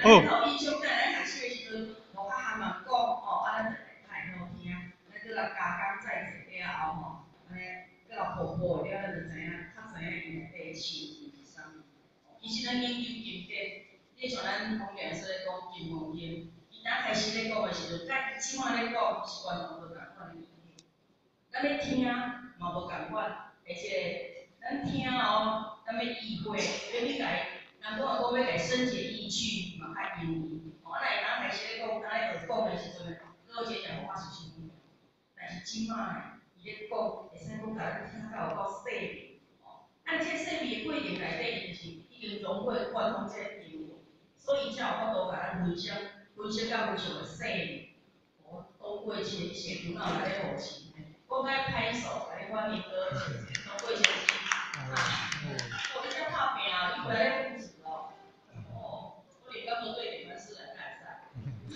有印象，咱读书的时阵，无较含人讲，哦，咱就会好听。咱搁来加工再做了后吼，安尼搁来婆婆了，咱就知影，较知影伊内底成分是啥物。其实咱研究经典，你像咱方面说讲金黄经，伊刚开始咧讲的时阵，甲伊即摆咧讲是完全无共款的意思。咱要听嘛无共款，而且咱听哦，咱要意会，要你来。人讲要来深解意趣，嘛较容易。我来刚开始咧讲，刚才学讲的时阵，老师讲我是啥物，但是即摆伊咧讲，会使讲甲咱听到有够细腻。按这细腻的过程内底，就是已经融会贯通这个内容，所以才有法度甲咱分析到非常的细腻。都过去写头脑来咧学习，我该拍手来欢迎哥，都过去啊，我这叫拍拼啊，你回来不止哦。我连刚都对你们是人改善。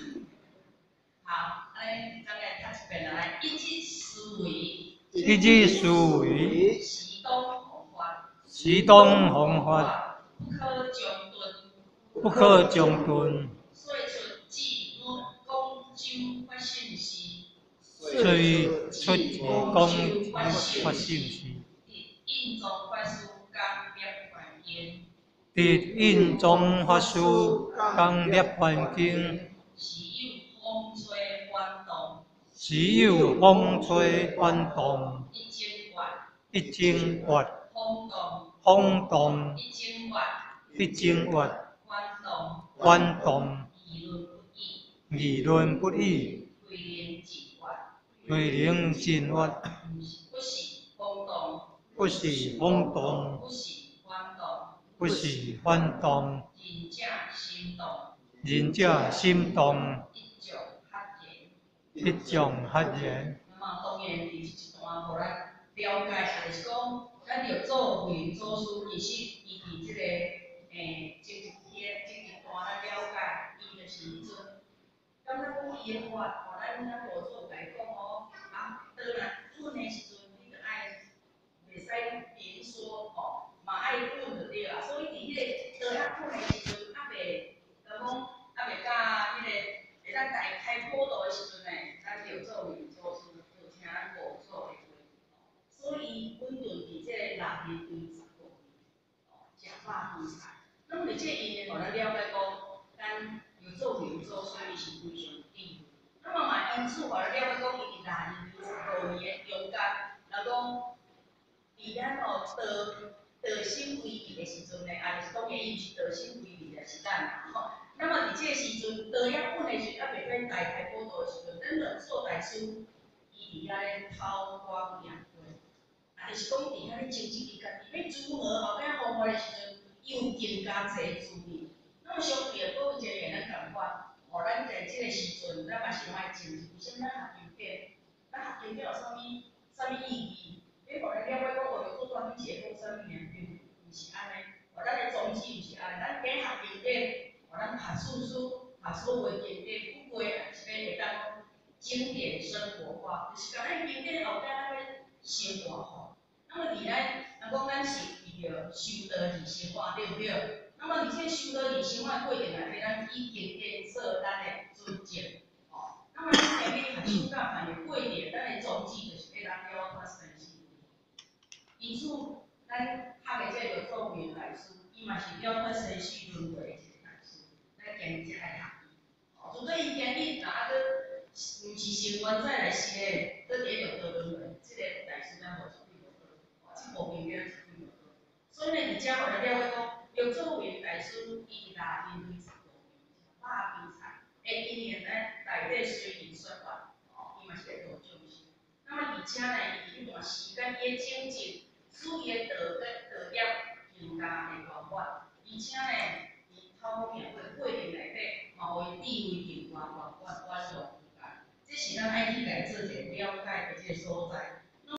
好，来，刚才读一遍来，一级思维， 一级思维， 其东宏发， 其东宏发， 不可将顿，遂出记公州发信息， 遂出公发信息， 印宗法师刚烈还经， 伫印宗法师刚烈还经， 时有风吹翻动， 一经wat 轰动， 一经wat翻动，议论不已，对灵真挖，不是轰动，不是翻动，人者心动，一种发言。 那么当然，第一段互咱了解，就是讲，咱着做会做事，其实伊伫即个前一段咱了解，伊就是做，感觉讲伊的话，互咱咱无做来讲哦，当然准的时阵，你着爱，袂使明说哦，嘛爱准就对啦。所以伫迄个倒仔准的时阵，袂甲迄个会当大开普度的时阵呢，咱着做为做事，着听咱无做的话。所以，阮就伫这6年对15年，食饱饭菜。那么，这因为互咱了解讲，咱有做为做，所以是非常重要。那么嘛，因此互咱了解讲，伊伫6年对15年的中间，若讲伫咱道心归义的时阵呢，就是当然伊是道心归义的是咱啦吼。那么伫这个时阵，道业本的时阵，袂免大开普度的时阵，咱着做大师，伊伫遐咧韬光养晦，就是讲伫遐咧精进伊家己要如何后摆方法的时阵，伊有更加侪注意。那么相对的，各位一个咱共款，咱在即个时阵，咱嘛是爱精进，像咱学经典，咱学经典有啥物意义？你互咱了解讲，我着做专门写讲啥物名，并毋是安尼，咱的宗旨毋是安尼，咱假学经典。咱读书读所谓经典，不过是要会当讲经典生活化，就是讲咱经典后壁咱要生活化。那么伫咱，若讲咱是为着修道而生活，对不对？那么伫这修道而生活过程内底，咱以经典做咱的准则。那么咱下面读书甲办的过程，咱的宗旨就是要咱了脱生死。因此，咱学的这个做为大师，伊嘛是了脱生死轮回。咱今日才来读，除非伊今日若啊搁毋是成员再来写的，搁伫个道轮回，即个大师咱无处理无好，即部分咱处理无好。所以呢，伫遮互咱了解讲，要作为大师，伊伫6年对15年，饱饭菜，一年内底随意说法，伊嘛是要做重视。那么而且呢，伊迄段时间伊精进，使伊的道业更加的圆满，而且呢。透明的过程内底，嘛互伊地位更高，远远远这是咱爱去来做一个了解的这个所在。